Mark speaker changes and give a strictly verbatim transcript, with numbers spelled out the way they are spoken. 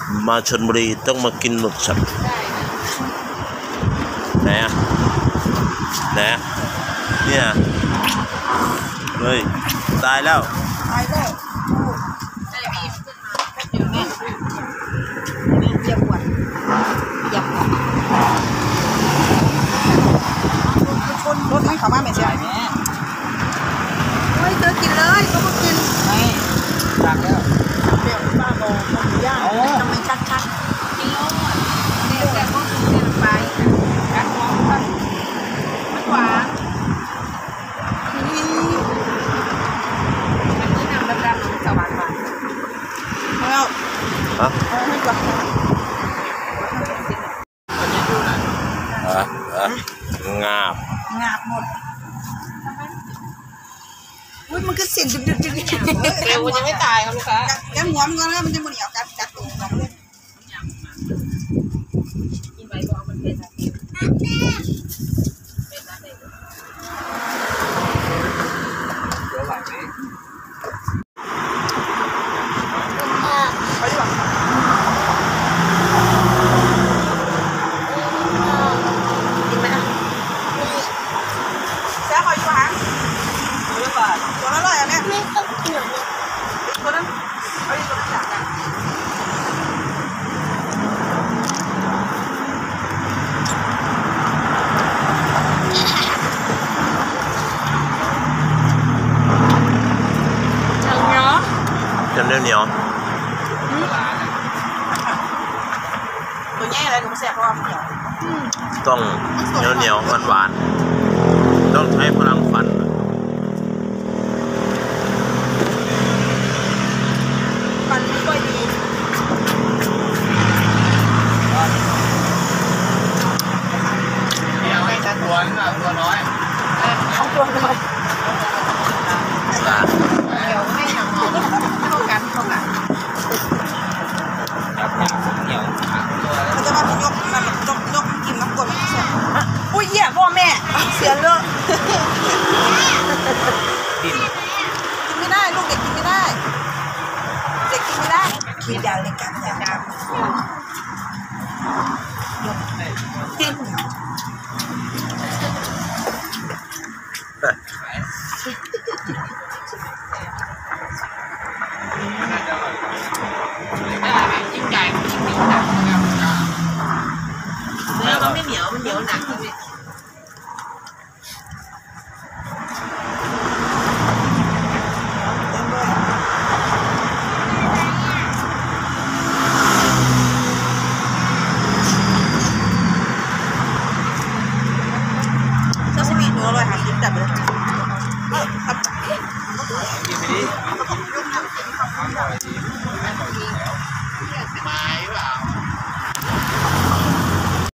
Speaker 1: มาชลบุรีต้องมากินหมึกสับไหนอะไหนอะเนี่ยเฮ้ยตายแล้ว
Speaker 2: ตายแล้วนี่เจียบปวดเจียบชนรถไม่เข้ามาไม่ใช่เฮ้ยเธอกินเลยก็มากินไม่ตักแล้วเดี๋ยวป้าโตมันย่างทำไมชัดชัดกินแล้วอ่ะเดี๋ยวแต่ก็กินไปกัดหัวมันมันหวานมันนี่น้ำดำๆมันจะหวานหวานแล้วฮะไม่กว่า
Speaker 1: อ่ะอ่ะงาบ
Speaker 2: งาบหมดอุ้ยมันก็สิ่งดึกดึกดึกเร็วมันยังไม่ตายครับลูกค้ากัดหัวมันก็แล้วมันจะมันเหนียวกัดกัดตัวน้องเลยกินไปบอกมันเป็นอะไรเป็นอะไรเดี๋ยวไหลไหมไปดีกว่ากินไหมนะแซ่บพออยู่ฮะตัวละร้อยอ่ะแม่ไม่ต้องกินหรอกตัวนั้นเอาอีกตัวนั้นจากกัน
Speaker 1: จังเหนียวเหนียว
Speaker 2: ตัวแง่อะไรหนูแสบเพราะว่ามันเหนียว
Speaker 1: ต้องเหนียวเหนียวหวานหวานต้องใช้พลังฟัน
Speaker 2: ฟันไม่ค่อยดี
Speaker 3: เดี๋ยวให้ตัวตัวน้อย
Speaker 2: เอาตัวน้อยเดี๋ยวให้หนังเข้ากันเข้ากัน
Speaker 3: เหนียว
Speaker 2: มันจะมาเป็นยกมันยกยกกินน้ำกลใช่อุ้ยเหี้ยพ่อแม่เสียเลือดกินไม่ได้ลูกเด็กกินไม่ได้เด็กกินไม่ได้กินยาเลยกันยาดำกิน
Speaker 3: จิ้มไก่จิ้มหมูนะ
Speaker 2: เนื้อมันไม่เหนียวมันเหนียวหนักจริงซาซิมิตัวอร่อยหากินจับเลย
Speaker 3: กินไปดิ